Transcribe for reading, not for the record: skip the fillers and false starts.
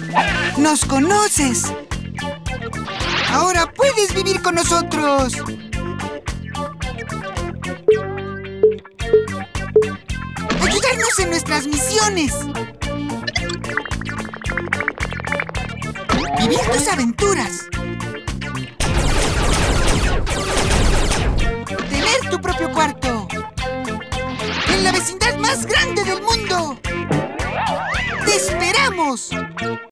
¡Nos conoces! ¡Ahora puedes vivir con nosotros! ¡Ayudarnos en nuestras misiones! ¡Vivir tus aventuras! ¡Tener tu propio cuarto! ¡En la vecindad más grande del mundo! ¡Te esperamos!